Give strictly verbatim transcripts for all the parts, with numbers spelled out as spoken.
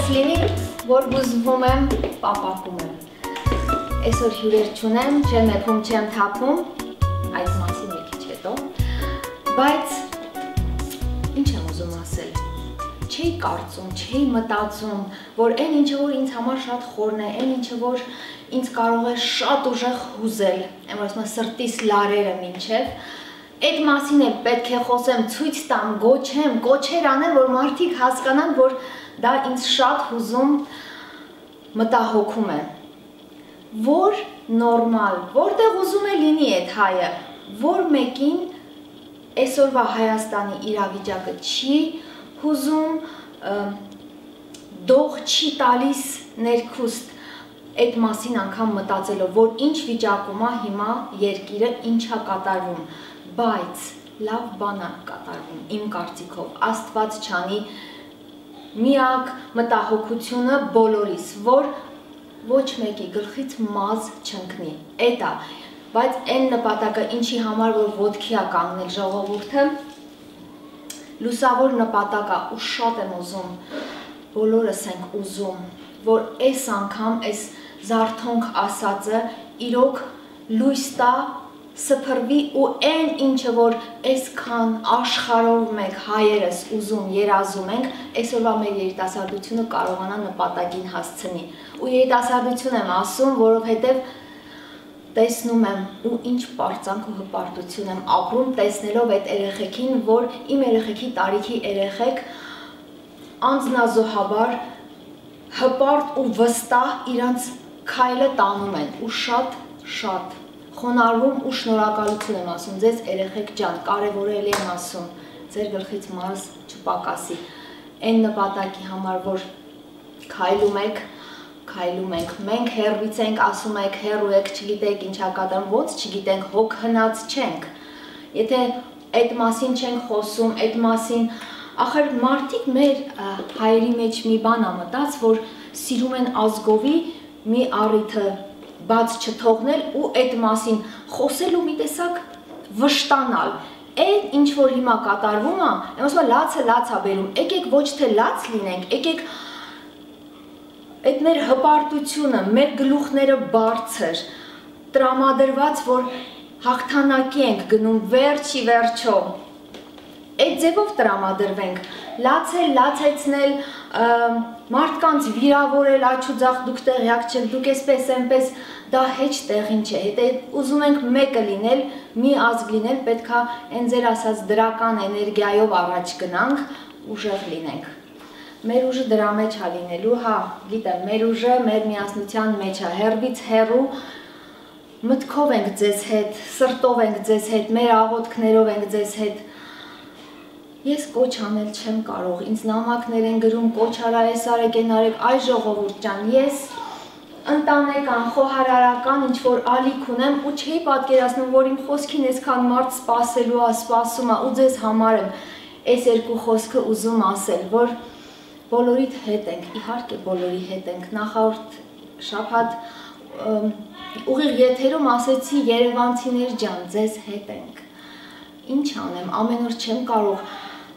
Այսպես լինի, որ գուզվում եմ, պապակում եմ։ Այսօր հյուրեր չունեմ, չեմ եփում, չեմ թափում, այդ մասին մի քիչ հետո, բայց ինչ եմ ուզում ասել, չէի կարծում, չէի մտածում, որ այն ինչը, որ ինձ համար շատ խորն է, այն ինչը, որ ինձ կարող է շատ ուժեղ հուզել, եմ որ ասում եմ սրտիս լարերը մինչև, այդ մասին էլ պետք է խոսեմ, ցույց տամ, գոչեմ, կոչեր անեմ, որ մարդիկ հասկանան, որ դա ինձ շատ հուզում մտահոգում է, որ նորմալ, որտեղ ուզում է լինի այդ հայը, որ մեկին այսօրվա Հայաստանի իրավիճակը չի հուզում, դող չի տալիս ներքուստ այդ մասին անգամ մտածելով, որ ինչ վիճակում է հիմա երկիրը, ինչ է կատարվում, բայց լավ բան է կատարվում, իմ կարծիքով, Աստված չանի միակ մտահոգությունը բոլորիս, որ ոչ մեկի գլխից մազ չընկնի, էդ է, բայց այն նպատակը ինչի համար, որ ոտքի է կանգնել ժողովուրդը, լուսավոր նպատակ է ու շատ եմ ուզում, բոլորս ենք ուզում, որ այս անգամ, այս զարթոնք ասածը իրոք լույս տա, սփռվի ու այն ինչը, որ այսքան աշխարհով մենք հայերս ուզում, երազում ենք, այսօրվա մեր երիտասարդությունը կարողանա նպատակին հասցնի։ Ու երիտասարդություն եմ ասում, որովհետև տեսնում եմ ու ինչ պարծանք ու հպարտություն եմ ապրում, տեսնելով այդ երեխեքին, որ իմ երեխեքի տարիքի երեխեք անձնազոհաբար հպարտ ու վստահ իրանց քայլը տանում են ու շատ շատ խոնարհվում ու շնորհակալություն եմ ասում ձեզ երեխեք ջան, կարևորել եմ ասում, ձեր գլխից մազ չպակասի, այն նպատակի համար, որ քայլում եք, քայլում ենք, մենք հեռվից ենք, ասում եք, հեռու եք, չգիտեք ինչա կատարում, ոնց չգիտենք, հոգ հնած չենք, եթե այդ մասին չենք խոսում, այդ մասին, ախր մարդիկ մեր հայերի մեջ մի բան ա մտած, որ սիրում են ազգովի մի առիթը բաց չթողնել ու այդ մասին խոսելու մի տեսակ վշտանալ, այն ինչ որ հիմա կատարվում է, եմ ասում լացը լաց է բերում, եկեք ոչ թե լաց լինենք, եկեք այդ մեր հպարտությունը, մեր գլուխները բարձր, տրամադրված, որ հաղթանակի ենք գնում վերջի վերջո, այդ ձևով տրամադրվենք, լացել, լացեցնել, մարդկանց վիրավորել, աչուձախ դուք տեղյակ չեք, դուք էսպես էնպես, դա հեչ տեղին չէ, հետո ուզում ենք մեկը լինել, մի ազգ լինել, պետք է այն ձեր ասած դրական էներգիայով առաջ գնանք, ուժեղ լինենք։ Մեր ուժը դրա մեջ է լինելու, հա, գիտեմ, մեր ուժը մեր միասնության մեջ է, հեռվից հեռու, մտքով ենք ձեզ հետ, սրտով ենք ձեզ հետ, մեր աղոթքներով ենք ձեզ հետ, ես կոչ անել չեմ կարող, ինձ նամակներ են գրում, կոչ արա, այս արեք, են արեք, այ ժողովուրդ ջան, ես ընտանեկան, խոհարարական ինչ-որ ալիք ունեմ ու չէի պատկերացնում, որ իմ խոսքին այսքան մարդ սպասելու է, սպասում է ու ձեզ համար եմ այս երկու խոսքը ուզում ասել, որ բոլորիդ հետ ենք, իհարկե բոլորի հետ ենք, նախորդ շաբաթ ուղիղ եթերում ասեցի երևանցիներ ջան, ձեզ հետ ենք, ինչ անեմ, ամեն օր չեմ կարող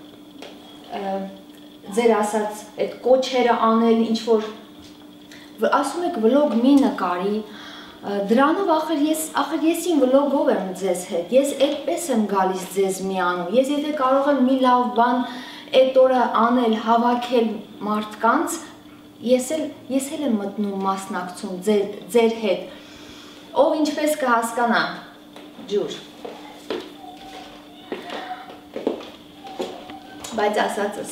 ձեր ասած այդ կոչերը անել, ինչ-որ ասում եք վլոգ մի նկարի, դրանով ախր ես, ախր ես իմ վլոգով եմ ձեզ հետ, ես այդպես եմ գալիս ձեզ միանում, ես եթե կարող եմ մի լավ բան այդ օրը անել, հավաքել մարդկանց, ես էլ, ես էլ եմ մտնում մասնակցում ձեր, ձեր հետ, ով ինչպես կհասկանա, ջուր, բայց ասածս,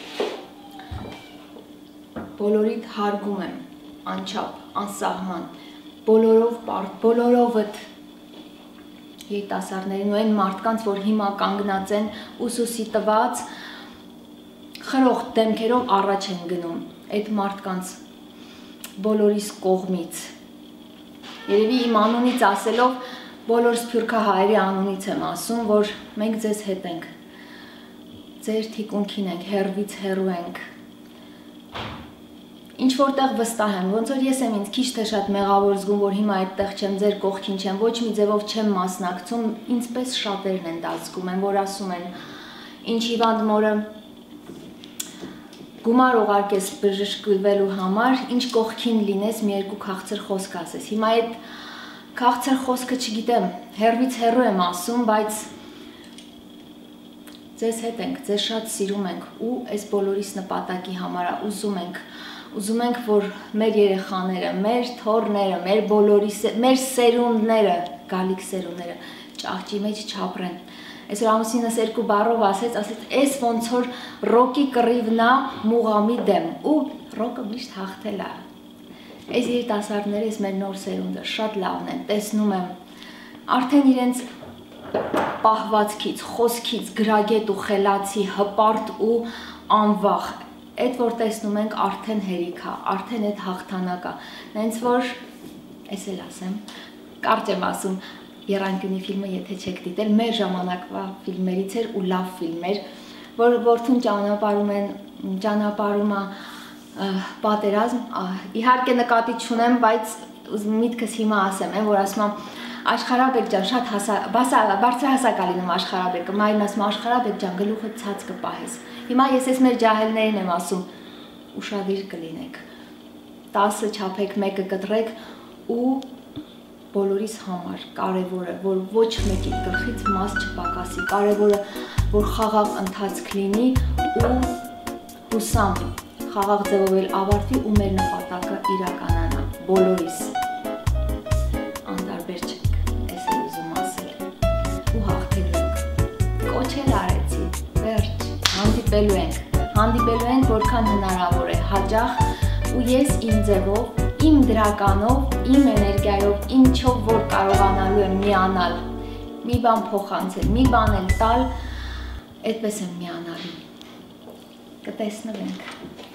բոլորիդ հարգում եմ, անչափ, անսահման, բոլորով բարդ, բոլորովդ երիտասարդներին ու այն մարդկանց, որ հիմա կանգնած են ուսուսի տված, խրոխտ դեմքերով առաջ են գնում, այդ մարդկանց բոլորիս կողմից, երևի իմ անունից ասելով, բոլոր սփյուռքահայերի անունից եմ ասում, որ մենք ձեզ հետ ենք, ձեր թիկունքին ենք, հեռվից հեռու ենք, ինչ որտեղ վստահ եմ, ոնց որ ես եմ ինձ քիչ թե շատ մեղավոր զգում, որ հիմա այդտեղ չեմ, ձեր կողքին չեմ, ոչ մի ձևով չեմ մասնակցում, ինձպես շատերն են դա զգում են, որ ասում են, ինչ հիվանդ մորը գումար ուղարկես բժշկվելու համար, ինչ կողքին լինես, մի երկու քաղցր խոսք ասես։ Հիմա այդ քաղցր խոսքը չգիտեմ, հերվից հեռու եմ ասում, բայց ձեզ հետ ենք, ձեզ շատ սիրում ենք ու այս բոլորիս նպատակի համար է, ուզում ենք, ուզում ենք, որ մեր երեխաները, մեր թոռները, մեր բոլորիս, մեր սերունդները, գալիք սերունդները ճահճի մեջ չապրեն։ Այսօր ամուսինս երկու բառով ասեց, ասեց, այս ոնց որ ռոկի կռիվնա մուղամի դեմ ու ռոկը միշտ հաղթել է։ Այս երիտասարդները, այս մեր նոր սերունդը շատ լավն են, տեսնում եմ, արդեն իրենց պահվածքից, խոսքից, գրագետ ու խելացի, հպարտ ու անվախ, այդ որ տեսնում ենք արդեն հերիք է, արդեն այդ հաղթանակ է, նենց որ, այս էլ ասեմ, կարճ եմ ասում, Եռանկյունի ֆիլմը եթե չեք դիտել, մեր ժամանակվա ֆիլմերից էր ու լավ ֆիլմ էր, որ որդուն ճանապարհում են, ճանապարհում է պատերազմ, իհարկե նկատի չունեմ, բայց միտքս հիմա ասեմ, որ ասում եմ Աշխարհաբեկ ջան, շատ բարձրահասակ է լինում Աշխարհաբեկը, մայրն ասում Աշխարհաբեկ ջան, գլուխը ցած կպահես։ Հիմա ես ես մեր ջահելներին եմ ասում, ուշադիր կլինեք, տասը չափեք, մեկը կտրեք ու բոլորիս համար կարևորը, որ ոչ մեկի գլխից մաս չպակասի, կարևորը, որ խաղաղ ընթացք լինի ու հուսամ խաղաղ ձևով էլ ավարտվի ու մեր նպատակը իրականանա, բոլորիս, անտարբեր չենք, ես էլ ուզում ասել ու հաղթելու ենք, կոչել արեցի, վերջ, հանդիպելու ենք, հանդիպելու ենք որքան հնարավոր է, հաճախ ու ես իմ ձևով, իմ դրականով, իմ էներգիայով, ինչով որ կարողանալու եմ միանալ, մի բան փոխանցել, մի բան էլ տալ, այդպես եմ միանալու, կտեսնվենք։